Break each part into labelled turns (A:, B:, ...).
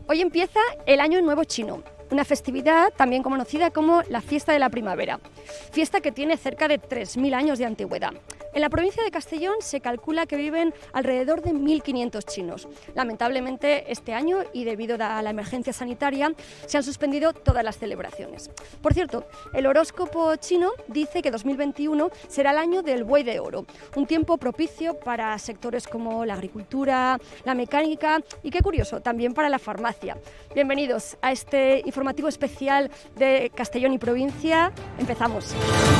A: Hoy empieza el Año Nuevo Chino, una festividad también conocida como la Fiesta de la Primavera, fiesta que tiene cerca de 3.000 años de antigüedad. En la provincia de Castellón se calcula que viven alrededor de 1.500 chinos. Lamentablemente este año, y debido a la emergencia sanitaria, se han suspendido todas las celebraciones. Por cierto, el horóscopo chino dice que 2021 será el año del buey de oro, un tiempo propicio para sectores como la agricultura, la mecánica y, qué curioso, también para la farmacia. Bienvenidos a este informativo especial de Castellón y provincia. Empezamos.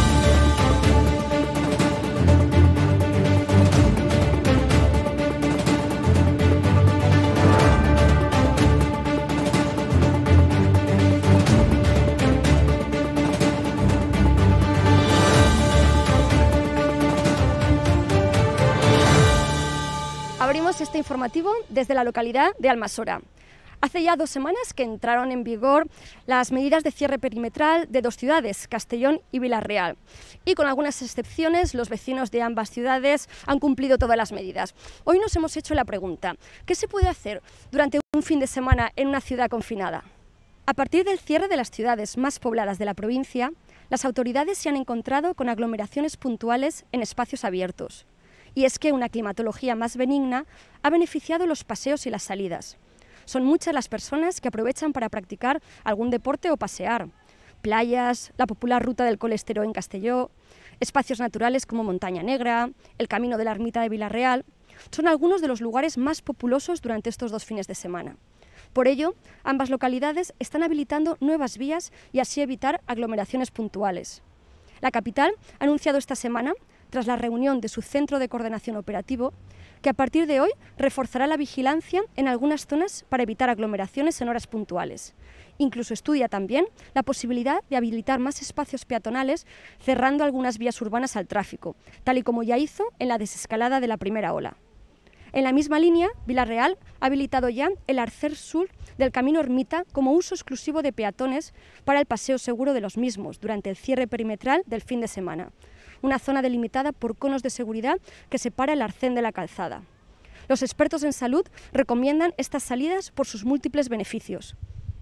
A: Abrimos este informativo desde la localidad de Almasora. Hace ya 2 semanas que entraron en vigor las medidas de cierre perimetral de 2 ciudades, Castellón y Vila-real. Y con algunas excepciones, los vecinos de ambas ciudades han cumplido todas las medidas. Hoy nos hemos hecho la pregunta, ¿qué se puede hacer durante un fin de semana en una ciudad confinada? A partir del cierre de las ciudades más pobladas de la provincia, las autoridades se han encontrado con aglomeraciones puntuales en espacios abiertos. Y es que una climatología más benigna ha beneficiado los paseos y las salidas. Son muchas las personas que aprovechan para practicar algún deporte o pasear. Playas, la popular ruta del Colesterol en Castelló, espacios naturales como Montaña Negra, el Camino de la Ermita de Vila-real, son algunos de los lugares más populosos durante estos 2 fines de semana. Por ello, ambas localidades están habilitando nuevas vías y así evitar aglomeraciones puntuales. La capital ha anunciado esta semana, tras la reunión de su Centro de Coordinación Operativo, que a partir de hoy reforzará la vigilancia en algunas zonas para evitar aglomeraciones en horas puntuales. Incluso estudia también la posibilidad de habilitar más espacios peatonales, cerrando algunas vías urbanas al tráfico, tal y como ya hizo en la desescalada de la primera ola. En la misma línea, Vila-real ha habilitado ya el arcer sur del Camino Ermita como uso exclusivo de peatones para el paseo seguro de los mismos durante el cierre perimetral del fin de semana. Una zona delimitada por conos de seguridad que separa el arcén de la calzada. Los expertos en salud recomiendan estas salidas por sus múltiples beneficios.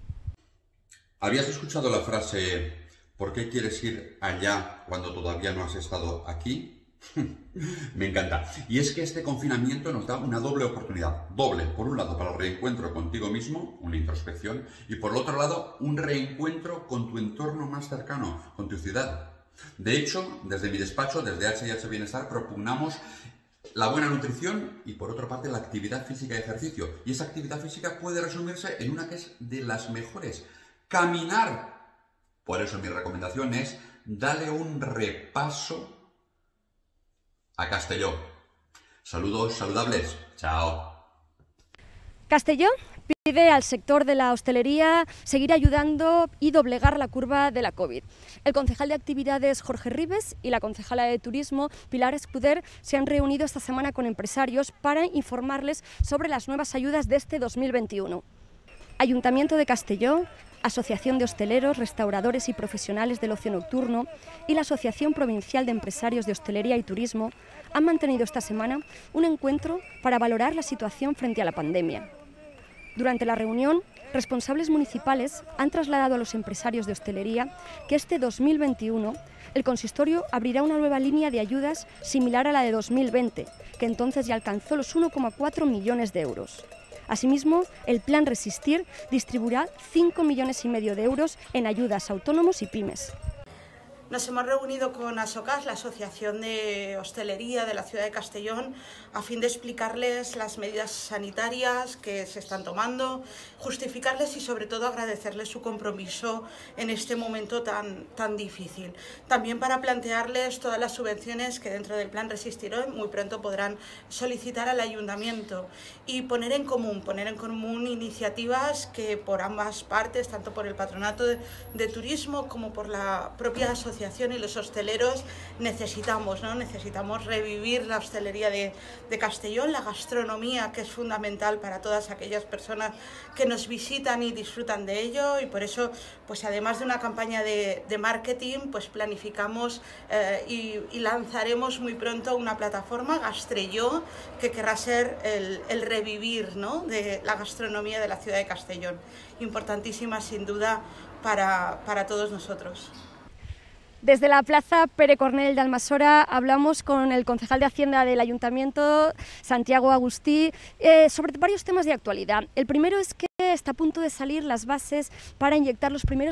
B: ¿Habías escuchado la frase ¿por qué quieres ir allá cuando todavía no has estado aquí? Me encanta. Y es que este confinamiento nos da una doble oportunidad. Doble, por un lado, para el reencuentro contigo mismo, una introspección, y por el otro lado, un reencuentro con tu entorno más cercano, con tu ciudad. De hecho, desde mi despacho, desde H&H Bienestar, propugnamos la buena nutrición y, por otra parte, la actividad física y ejercicio. Y esa actividad física puede resumirse en una que es de las mejores: caminar. Por eso mi recomendación es dale un repaso a Castelló. Saludos saludables. Chao.
A: Castelló pide al sector de la hostelería seguir ayudando y doblegar la curva de la COVID. El concejal de Actividades Jorge Ribes y la concejala de Turismo Pilar Escuder se han reunido esta semana con empresarios para informarles sobre las nuevas ayudas de este 2021. Ayuntamiento de Castelló, Asociación de Hosteleros, Restauradores y Profesionales del Ocio Nocturno y la Asociación Provincial de Empresarios de Hostelería y Turismo han mantenido esta semana un encuentro para valorar la situación frente a la pandemia. Durante la reunión, responsables municipales han trasladado a los empresarios de hostelería que este 2021 el consistorio abrirá una nueva línea de ayudas similar a la de 2020, que entonces ya alcanzó los 1,4 millones de euros. Asimismo, el Plan Resistir distribuirá 5,5 millones de euros en ayudas a autónomos y pymes.
C: Nos hemos reunido con ASOCAS, la Asociación de Hostelería de la ciudad de Castellón, a fin de explicarles las medidas sanitarias que se están tomando, justificarles y sobre todo agradecerles su compromiso en este momento tan difícil. También para plantearles todas las subvenciones que dentro del Plan Resistir Hoy muy pronto podrán solicitar al Ayuntamiento y poner en común iniciativas que por ambas partes, tanto por el Patronato de Turismo como por la propia Asociación asociación y los hosteleros necesitamos, ¿no? Necesitamos revivir la hostelería de Castellón, la gastronomía, que es fundamental para todas aquellas personas que nos visitan y disfrutan de ello, y por eso, pues además de una campaña de marketing, pues planificamos y lanzaremos muy pronto una plataforma, Gastrelló, que querrá ser el revivir, ¿no?, de la gastronomía de la ciudad de Castellón. Importantísima sin duda para todos nosotros.
A: Desde la Plaza Pere Cornell de Almassora hablamos con el concejal de Hacienda del Ayuntamiento, Santiago Agustí, sobre varios temas de actualidad. El primero es que está a punto de salir las bases para inyectar los primeros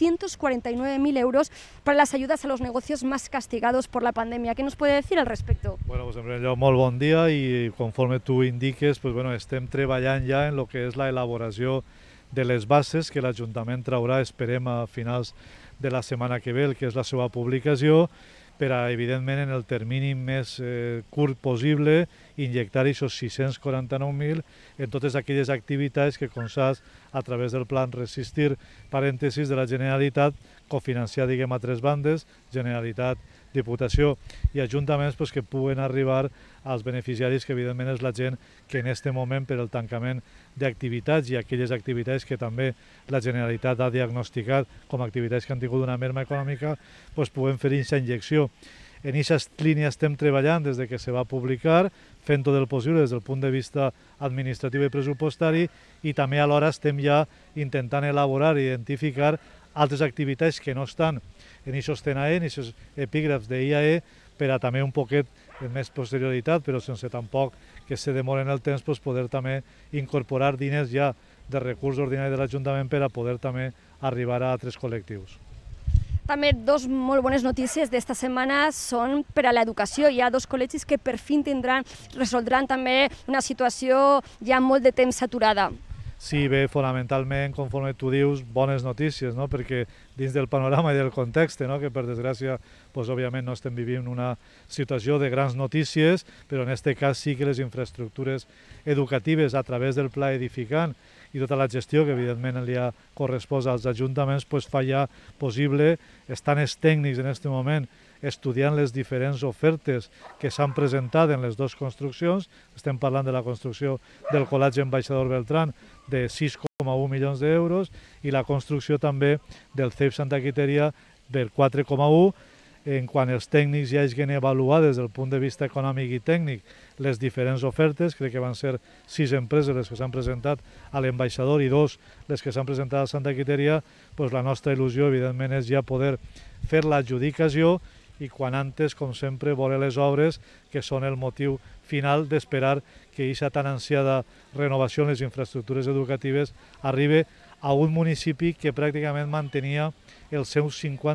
A: 649.000 euros para las ayudas a los negocios más castigados por la pandemia. ¿Qué nos puede decir al respecto?
D: Bueno, pues en primer lloc, molt bon dia, i conforme tu indiques, pues bueno, estem treballant ja en lo que és la elaboració de les bases que l'Ajuntament traurà, esperem, a finals de la setmana que ve, el que és la seva publicació, per a, evidentment, en el termini més curt possible, injectar aquests 649.000 en totes aquelles activitats que, com saps, a través del plan Resistir, parèntesis, de la Generalitat, cofinanciar, diguem, a tres bandes, Generalitat, Diputació i ajuntaments, pues, que puguen arribar als beneficiaris, que evidentment és la gent que en aquest moment, per el tancament d'activitats i aquelles activitats que també la Generalitat ha diagnosticat com a activitats que han tingut una merma econòmica, pues, puguem fer aquesta injecció. En aquesta línia estem treballant des de que se va publicar, fent tot el possible des del punt de vista administratiu i pressupostari, i també alhora estem ja intentant elaborar i identificar altres activitats que no estan en aquests TNAE, en aquests epígrafs d'IAE, per a també un poquet en més posterioritat, però sense tampoc que se demoren el temps, pues, poder també incorporar diners ja de recurs ordinari de l'Ajuntament per a poder també arribar a altres col·lectius.
A: També dos molt bones notícies d'esta setmana són per a l'educació. Hi ha dos col·legis que per fi resoldran també una situació ja molt de temps saturada.
D: Sí, bé, fonamentalment, conforme tu dius, bones notícies, no? Perquè dins del panorama i del context, no? Que per desgràcia, pues, òbviament no estem vivint una situació de grans notícies, però en aquest cas sí que les infraestructures educatives a través del pla edificant i tota la gestió que evidentment li ha correspost als ajuntaments, pues, fa ja possible, estan els tècnics en aquest moment estudiant les diferents ofertes que s'han presentat en les dues construccions. Estem parlant de la construcció del Col·legi Ambaixador Beltrán de 6,1 milions d'euros i la construcció també del CEIP Santa Quiteria del 4,1. En quant els tècnics ja hagin avaluat des del punt de vista econòmic i tècnic les diferents ofertes, crec que van ser 6 empreses les que s'han presentat a l'Ambaixador i 2 les que s'han presentat a Santa Quiteria, doncs la nostra il·lusió, evidentment, és ja poder fer l'adjudicació i quan antes, com sempre, veure les obres, que són el motiu final d'esperar que aquesta tan ansiada renovació en les infraestructures educatives arribi a un municipi que pràcticament mantenia el seu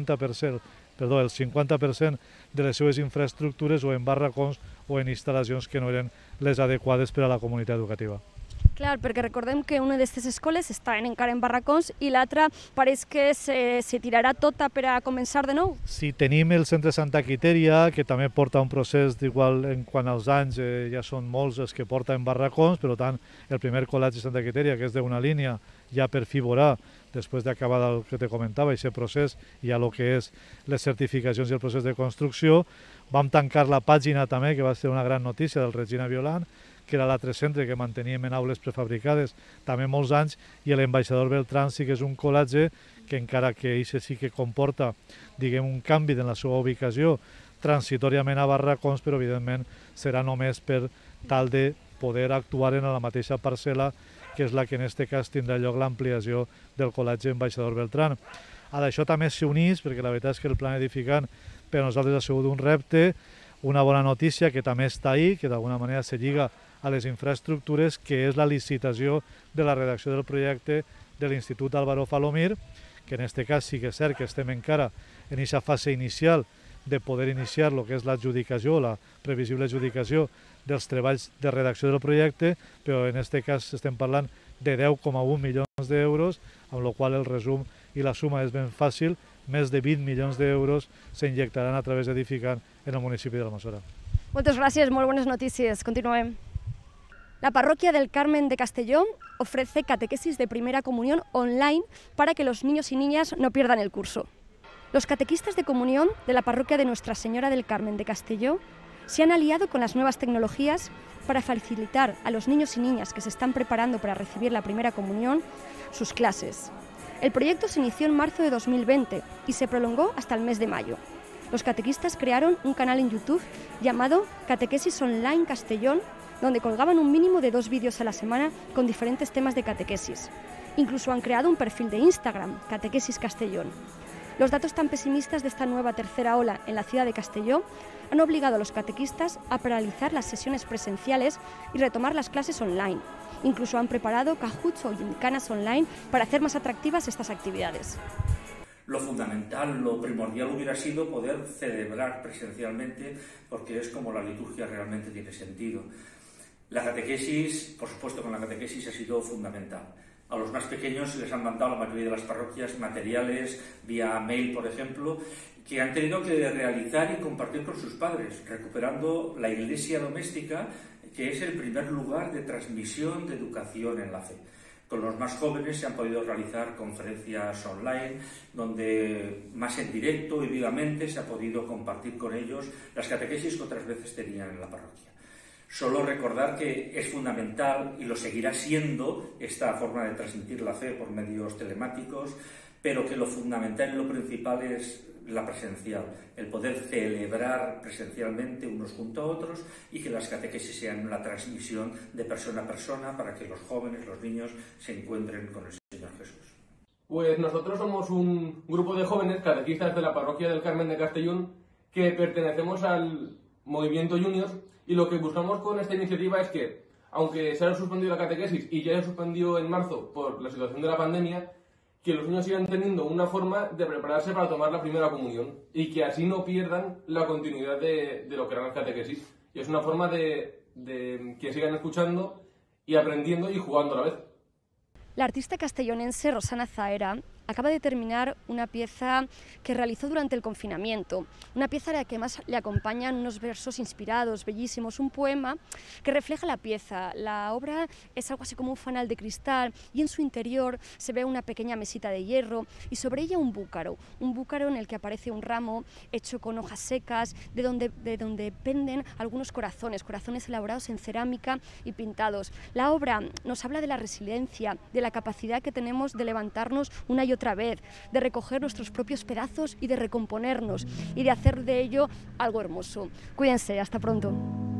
D: 50% de les seves infraestructures o en barracons o en instal·lacions que no eren les adequades per a la comunitat educativa.
A: Clar, perquè recordem que una d'aquestes escoles està encara en barracons i l'altra pareix que se tirarà tota per a començar de nou.
D: Sí, tenim el centre Santa Quiteria, que també porta un procés d'igual en quant als anys, ja són molts els que porta en barracons, per tant, el primer col·legi Santa Quiteria, que és d'una línia, ja per fi veurà, després d'acabar el que te comentava, aquest procés, ja el que és les certificacions i el procés de construcció. Vam tancar la pàgina també, que va ser una gran notícia, del Regina Violant, que era l'altre centre que manteníem en aules prefabricades també molts anys, i l'Ambaixador Beltrán sí que és un col·legi que, encara que això sí que comporta, diguem, un canvi en la seva ubicació transitòriament a barracons, però evidentment serà només per tal de poder actuar en la mateixa parcel·la, que és la que en aquest cas tindrà lloc l'ampliació del Col·legi Ambaixador Beltrán. A d'això també s'unís, perquè la veritat és que el plan edificant per a nosaltres ha sigut un repte, una bona notícia que també està ahí, que d'alguna manera se lliga a les infraestructures, que és la licitació de la redacció del projecte de l'Institut Álvaro Falomir, que en aquest cas sí que és cert que estem encara en aquesta fase inicial de poder iniciar el que és l'adjudicació, la previsible adjudicació dels treballs de redacció del projecte, però en aquest cas estem parlant de 10,1 milions d'euros, amb la qual el resum i la suma és ben fàcil, més de 20 milions d'euros s'injectaran a través d'edificant en el municipi d'Almassora.
A: Moltes gràcies, molt bones notícies. Continuem. La parroquia del Carmen de Castellón ofrece catequesis de primera comunión online para que los niños y niñas no pierdan el curso. Los catequistas de comunión de la parroquia de Nuestra Señora del Carmen de Castelló se han aliado con las nuevas tecnologías para facilitar a los niños y niñas que se están preparando para recibir la primera comunión sus clases. El proyecto se inició en marzo de 2020 y se prolongó hasta el mes de mayo. Los catequistas crearon un canal en YouTube llamado Catequesis Online Castellón, donde colgaban un mínimo de 2 vídeos a la semana con diferentes temas de catequesis. Incluso han creado un perfil de Instagram, Catequesis Castellón. Los datos tan pesimistas de esta nueva tercera ola en la ciudad de Castelló han obligado a los catequistas a paralizar las sesiones presenciales y retomar las clases online. Incluso han preparado cajuts o gincanas online para hacer más atractivas estas actividades.
E: Lo fundamental, lo primordial hubiera sido poder celebrar presencialmente, porque es como la liturgia realmente tiene sentido. La catequesis, por supuesto, con la catequesis ha sido fundamental. A los más pequeños les han mandado, la mayoría de las parroquias, materiales vía mail, por ejemplo, que han tenido que realizar y compartir con sus padres, recuperando la iglesia doméstica, que es el primer lugar de transmisión de educación en la fe. Con los más jóvenes se han podido realizar conferencias online, donde más en directo y vivamente se ha podido compartir con ellos las catequesis que otras veces tenían en la parroquia. Solo recordar que es fundamental, y lo seguirá siendo, esta forma de transmitir la fe por medios telemáticos, pero que lo fundamental y lo principal es la presencial, el poder celebrar presencialmente unos junto a otros y que las catequesis sean la transmisión de persona a persona para que los jóvenes, los niños, se encuentren con el Señor Jesús.
F: Pues nosotros somos un grupo de jóvenes catequistas de la parroquia del Carmen de Castellón que pertenecemos al movimiento Juniors, y lo que buscamos con esta iniciativa es que, aunque se haya suspendido la catequesis y ya se suspendió en marzo por la situación de la pandemia, que los niños sigan teniendo una forma de prepararse para tomar la primera comunión y que así no pierdan la continuidad de lo que eran las catequesis. Y es una forma de que sigan escuchando y aprendiendo y jugando a la vez.
A: La artista castellonense Rosana Zaera acaba de terminar una pieza que realizó durante el confinamiento, una pieza a la que además le acompañan unos versos inspirados, bellísimos, un poema que refleja la pieza. La obra es algo así como un fanal de cristal y en su interior se ve una pequeña mesita de hierro y sobre ella un búcaro en el que aparece un ramo hecho con hojas secas, de donde penden algunos corazones elaborados en cerámica y pintados. La obra nos habla de la resiliencia, de la capacidad que tenemos de levantarnos una y otra vez, de recoger nuestros propios pedazos y de recomponernos y de hacer de ello algo hermoso. Cuídense, hasta pronto.